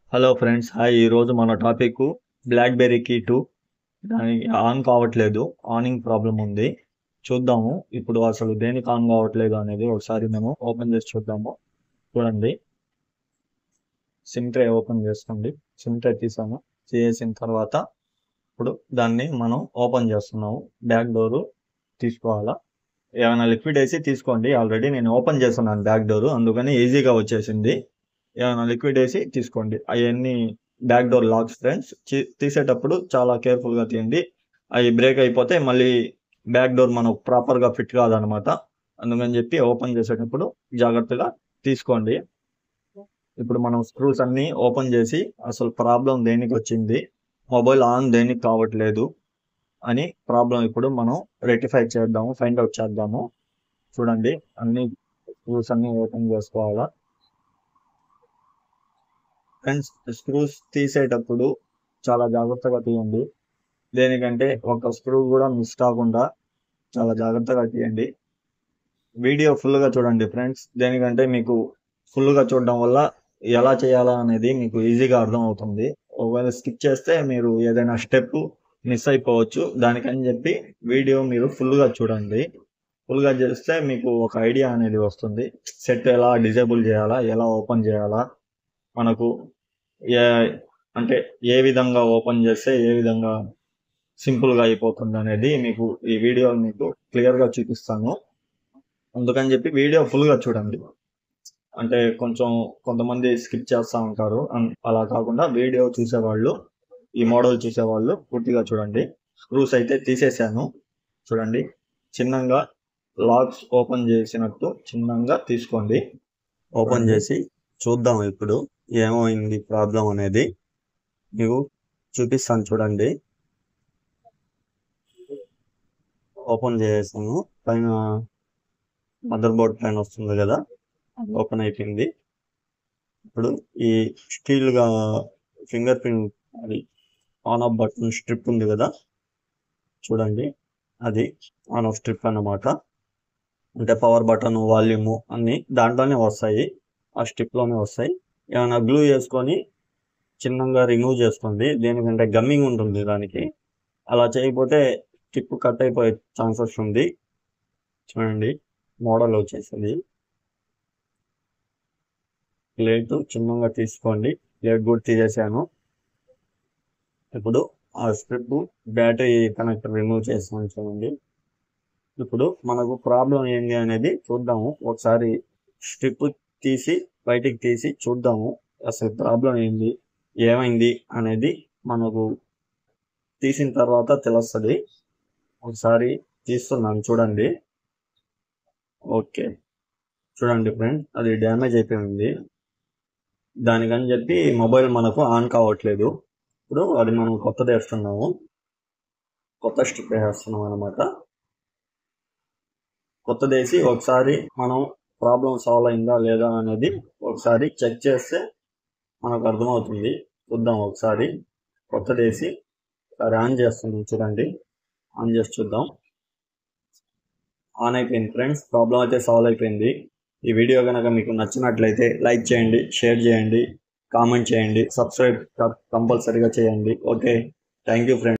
Hello friends, hi. ఈరోజు మన topic blackberry key 2. దానికి ఆన్ కావట్లేదు, ఆనింగ్ ప్రాబ్లం ఉంది. చూద్దాము ఇప్పుడు అసలు దేనికి ఆన్ కావట్లేదు అనేది ఒకసారి మేము ఓపెన్ చేసి చూద్దాము. చూడండి, సిమ్ ట్రే ఓపెన్ చేసుకోండి. సిమ్ ట్రే తీసాము. చేసిన తర్వాత ఇప్పుడు దాన్ని మనం ఓపెన్ చేస్తున్నాము. బ్యాక్ డోరు తీసుకోవాలా, ఏమైనా లిక్విడ్ వేసి తీసుకోండి. ఆల్రెడీ నేను ఓపెన్ చేస్తున్నాను బ్యాక్ డోరు, అందుకని ఈజీగా వచ్చేసింది. ఏమైనా లిక్విడ్ వేసి తీసుకోండి. అవన్నీ బ్యాక్ డోర్ లాక్స్ ఫ్రెండ్స్. తీసేటప్పుడు చాలా కేర్ఫుల్గా తీయండి. అవి బ్రేక్ అయిపోతే మళ్ళీ బ్యాక్ డోర్ మనకు ప్రాపర్గా ఫిట్ కాదనమాట. అందుకని చెప్పి ఓపెన్ చేసేటప్పుడు జాగ్రత్తగా తీసుకోండి. ఇప్పుడు మనం స్క్రూస్ అన్ని ఓపెన్ చేసి అసలు ప్రాబ్లం దేనికి వచ్చింది, మొబైల్ ఆన్ దేనికి కావట్లేదు అని ప్రాబ్లం ఇప్పుడు మనం రెక్టిఫై చేద్దాము, ఫైండ్ అవుట్ చేద్దాము. చూడండి, అన్ని స్క్రూస్ అన్ని ఓపెన్ చేసుకోవాలా ఫ్రెండ్స్. స్క్రూస్ తీసేటప్పుడు చాలా జాగ్రత్తగా తీయండి. దేనికంటే ఒక స్క్రూ కూడా మిస్ కాకుండా చాలా జాగ్రత్తగా తీయండి. వీడియో ఫుల్గా చూడండి ఫ్రెండ్స్. దేనికంటే మీకు ఫుల్గా చూడడం వల్ల ఎలా చేయాలా అనేది మీకు ఈజీగా అర్థం అవుతుంది. ఒకవేళ స్కిప్ చేస్తే మీరు ఏదైనా స్టెప్ మిస్ అయిపోవచ్చు. దానికని చెప్పి వీడియో మీరు ఫుల్గా చూడండి. ఫుల్గా చేస్తే మీకు ఒక ఐడియా అనేది వస్తుంది. సెట్ ఎలా డిజేబుల్ చేయాలా, ఎలా ఓపెన్ చేయాలా, మనకు అంటే ఏ విధంగా ఓపెన్ చేస్తే ఏ విధంగా సింపుల్గా అయిపోతుంది అనేది మీకు ఈ వీడియో మీకు క్లియర్గా చూపిస్తాను. అందుకని చెప్పి వీడియో ఫుల్గా చూడండి. అంటే కొంతమంది స్కిప్ చేస్తూ ఉంటారు. అలా కాకుండా వీడియో చూసేవాళ్ళు, ఈ మోడల్ చూసేవాళ్ళు పూర్తిగా చూడండి. స్క్రూస్ అయితే తీసేసాను. చూడండి, చిన్నగా లాక్స్ ఓపెన్ చేసినట్టు చిన్నగా తీసుకోండి. ఓపెన్ చేసి చూద్దాం ఇప్పుడు ఏమైంది ప్రాబ్లం అనేది మీకు చూపిస్తాను. చూడండి, ఓపెన్ చేసాము. పైన మదర్ బోర్డ్ పైన వస్తుంది కదా, ఓపెన్ అయిపోయింది. ఇప్పుడు ఈ స్టీల్గా ఫింగర్ ప్రింట్ అది ఆన్ ఆఫ్ బటన్ స్ట్రిప్ ఉంది కదా, చూడండి, అది ఆన్ ఆఫ్ స్ట్రిప్ అన్నమాట. అంటే పవర్ బటన్, వాల్యూము అన్నీ దాంట్లోనే వస్తాయి, ఆ స్ట్రిప్లోనే వస్తాయి. ఏమైనా గ్లూ వేసుకొని చిన్నగా రిమూవ్ చేసుకోండి. దేనికంటే గమ్మింగ్ ఉంటుంది దానికి. అలా చేయకపోతే స్ట్రిప్ కట్ అయిపోయే ఛాన్సెస్ ఉంది. చూడండి, మోడల్ వచ్చేసింది. ప్లేట్ చిన్నగా తీసుకోండి. ప్లేట్ కూడా తీసేసాను. ఇప్పుడు ఆ స్ట్రిప్ బ్యాటరీ కనెక్టర్ రిమూవ్ చేసాను. చూడండి, ఇప్పుడు మనకు ప్రాబ్లం ఏంటి అనేది చూద్దాము. ఒకసారి స్ట్రిప్ తీసి బయటికి తీసి చూద్దాము అసలు ప్రాబ్లం ఏంది, ఏమైంది అనేది మనకు తీసిన తర్వాత తెలుస్తుంది. ఒకసారి తీస్తున్నాను, చూడండి. ఓకే, చూడండి ఫ్రెండ్, అది డ్యామేజ్ అయిపోయింది. దానికని చెప్పి మొబైల్ మనకు ఆన్ కావట్లేదు. ఇప్పుడు అది మనం కొత్తది వేస్తున్నాము, కొత్త స్ట్రిప్ వేస్తున్నాం అనమాట. కొత్తది వేసి ఒకసారి మనం ప్రాబ్లం సాల్వ్ అయిందా లేదా అనేది ఒకసారి చెక్ చేస్తే మనకు అర్థమవుతుంది. చూద్దాం ఒకసారి. కొత్తది వేసి ఒకసారి ఆన్ చేస్తున్నాం. చూడండి, ఆన్ చేసి చూద్దాం. ఆన్ అయిపోయింది ఫ్రెండ్స్. ప్రాబ్లం అయితే సాల్వ్ అయిపోయింది. ఈ వీడియో కనుక మీకు నచ్చినట్లయితే లైక్ చేయండి, షేర్ చేయండి, కామెంట్ చేయండి, సబ్స్క్రైబ్ కంపల్సరీగా చేయండి. Okay, thank you friends.